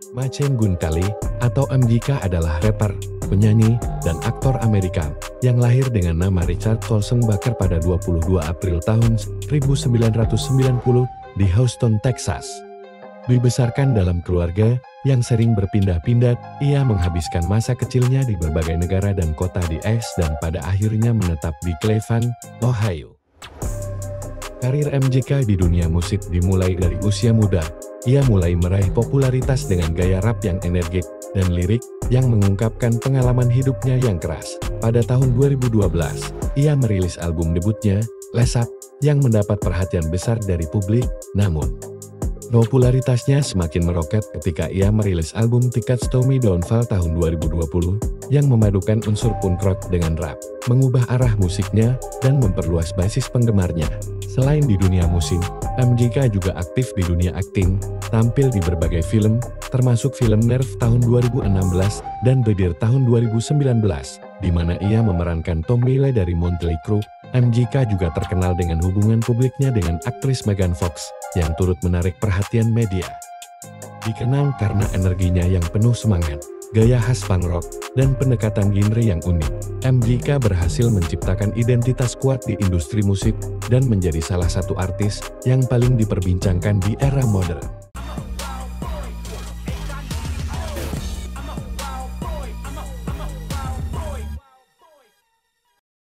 Machine Gun Kelly atau MGK adalah rapper, penyanyi, dan aktor Amerika yang lahir dengan nama Richard Colson Baker pada 22 April tahun 1990 di Houston, Texas. Dibesarkan dalam keluarga yang sering berpindah-pindah, ia menghabiskan masa kecilnya di berbagai negara dan kota di AS dan pada akhirnya menetap di Cleveland, Ohio. Karir MGK di dunia musik dimulai dari usia muda. Ia mulai meraih popularitas dengan gaya rap yang energik dan lirik yang mengungkapkan pengalaman hidupnya yang keras. Pada tahun 2012, ia merilis album debutnya, Les Up, yang mendapat perhatian besar dari publik, namun popularitasnya semakin meroket ketika ia merilis album Tickets to My Downfall tahun 2020 yang memadukan unsur punk rock dengan rap, mengubah arah musiknya, dan memperluas basis penggemarnya. Selain di dunia musik, MGK juga aktif di dunia akting, tampil di berbagai film, termasuk film Nerve tahun 2016 dan Bedir tahun 2019, di mana ia memerankan Tom Bailey dari Motley Crue. MGK juga terkenal dengan hubungan publiknya dengan aktris Megan Fox, yang turut menarik perhatian media. Dikenal karena energinya yang penuh semangat, gaya khas punk rock, dan pendekatan genre yang unik, MGK berhasil menciptakan identitas kuat di industri musik dan menjadi salah satu artis yang paling diperbincangkan di era modern.